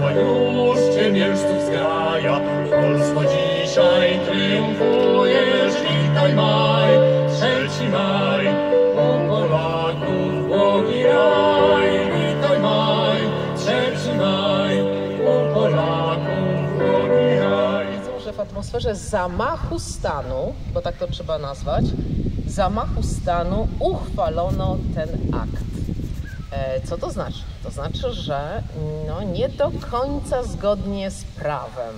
Weszła już ciemiężców zgraja, Polsko dzisiaj triumfujesz, witaj maj, 3 maj, u Polaków błogi raj, witaj maj, 3 maj, u Polaków błogi raj. Że w atmosferze zamachu stanu, bo tak to trzeba nazwać, zamachu stanu uchwalono ten akt. Co to znaczy? To znaczy, że nie do końca zgodnie z prawem.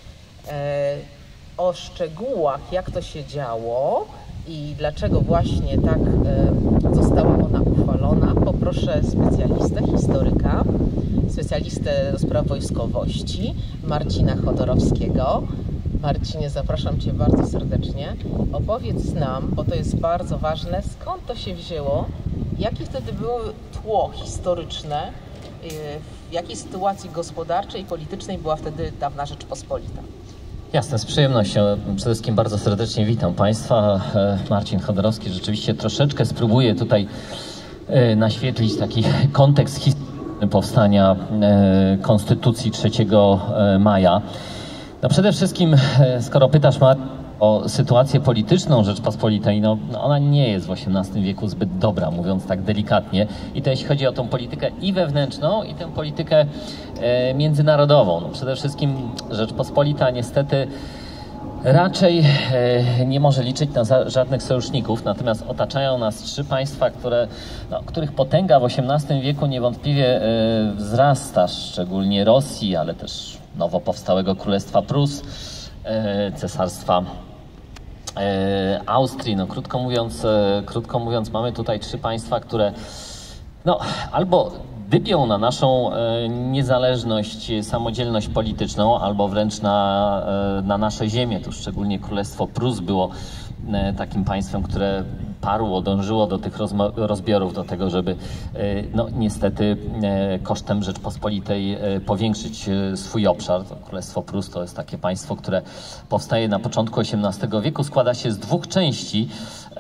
O szczegółach, jak to się działo i dlaczego właśnie tak została ona uchwalona, poproszę specjalistę, historyka, specjalistę do spraw wojskowości, Marcina Chodorowskiego. Marcinie, zapraszam Cię bardzo serdecznie. Opowiedz nam, bo to jest bardzo ważne, skąd to się wzięło, jakie wtedy było tło historyczne, w jakiej sytuacji gospodarczej i politycznej była wtedy dawna Rzeczpospolita. Jasne, z przyjemnością. Przede wszystkim bardzo serdecznie witam Państwa. Marcin Chodorowski. Rzeczywiście troszeczkę spróbuję tutaj naświetlić taki kontekst historyczny powstania Konstytucji 3 maja. No przede wszystkim, skoro pytasz o sytuację polityczną Rzeczpospolitej, ona nie jest w XVIII wieku zbyt dobra, mówiąc tak delikatnie. I to jeśli chodzi o tą politykę i wewnętrzną, i tę politykę międzynarodową. No przede wszystkim Rzeczpospolita niestety raczej nie może liczyć na żadnych sojuszników, natomiast otaczają nas 3 państwa, których potęga w XVIII wieku niewątpliwie wzrasta, szczególnie Rosji, ale też nowo powstałego Królestwa Prus, Cesarstwa Austrii. No, krótko mówiąc, mamy tutaj 3 państwa, które albo dybią na naszą niezależność, samodzielność polityczną, albo wręcz na nasze ziemię. Tu szczególnie Królestwo Prus było takim państwem, które parło, dążyło do tych rozbiorów, do tego, żeby niestety kosztem Rzeczpospolitej powiększyć swój obszar. To Królestwo Prus to jest takie państwo, które powstaje na początku XVIII wieku, składa się z 2 części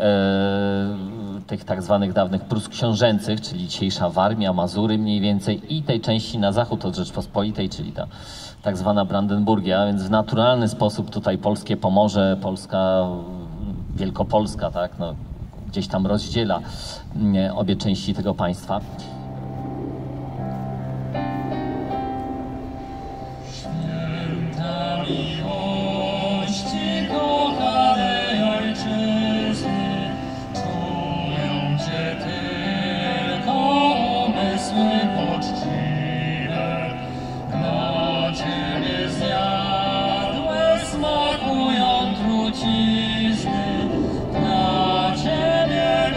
tych tak zwanych dawnych Prus książęcych, czyli dzisiejsza Warmia, Mazury mniej więcej, i tej części na zachód od Rzeczpospolitej, czyli ta tak zwana Brandenburgia, więc w naturalny sposób tutaj polskie Pomorze, Polska, Wielkopolska, tak, gdzieś tam rozdziela obie części tego państwa. Święta miłości, kochanej ojczyzny, czują Cię tylko umysły poczciwe. Na Ciebie zjadłe smakują trucizny, na Ciebie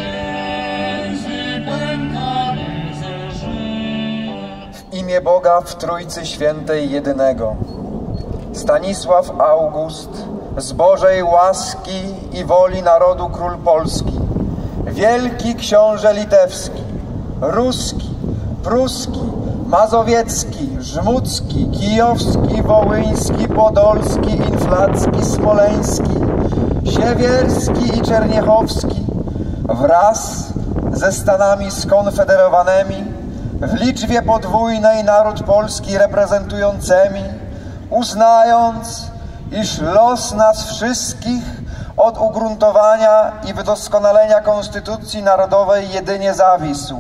więzy pękami zeżywe. W imię Boga w Trójcy Świętej jedynego. Stanisław August, z Bożej łaski i woli narodu król Polski, wielki książę litewski, ruski, pruski, mazowiecki, żmudzki, kijowski, wołyński, podolski, inflacki, smoleński, siewierski i czerniechowski, wraz ze Stanami skonfederowanymi, w liczbie podwójnej naród polski reprezentującymi, uznając, iż los nas wszystkich od ugruntowania i wydoskonalenia Konstytucji Narodowej jedynie zawisł.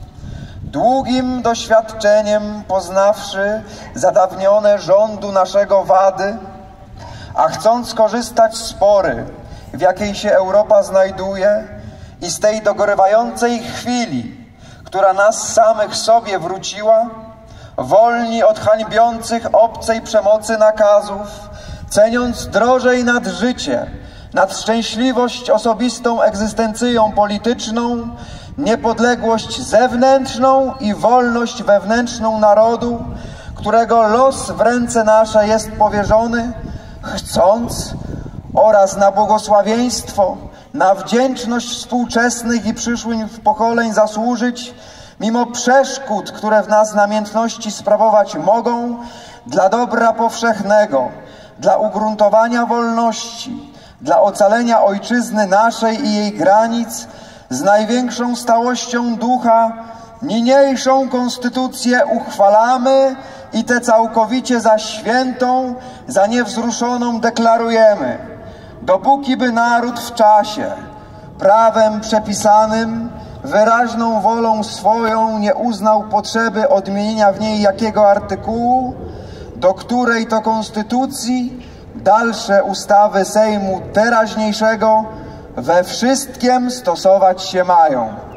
Długim doświadczeniem poznawszy zadawnione rządu naszego wady, a chcąc korzystać z pory, w jakiej się Europa znajduje, i z tej dogorywającej chwili, która nas samych sobie wróciła, wolni od hańbiących obcej przemocy nakazów, ceniąc drożej nad życie, nad szczęśliwość osobistą egzystencją polityczną, niepodległość zewnętrzną i wolność wewnętrzną narodu, którego los w ręce nasze jest powierzony, chcąc oraz na błogosławieństwo, na wdzięczność współczesnych i przyszłych pokoleń zasłużyć, mimo przeszkód, które w nas namiętności sprawować mogą, dla dobra powszechnego, dla ugruntowania wolności, dla ocalenia ojczyzny naszej i jej granic, z największą stałością ducha niniejszą konstytucję uchwalamy i tę całkowicie za świętą, za niewzruszoną deklarujemy, dopóki by naród w czasie, prawem przepisanym, wyraźną wolą swoją nie uznał potrzeby odmienienia w niej jakiego artykułu, do której to konstytucji dalsze ustawy Sejmu teraźniejszego we wszystkim stosować się mają.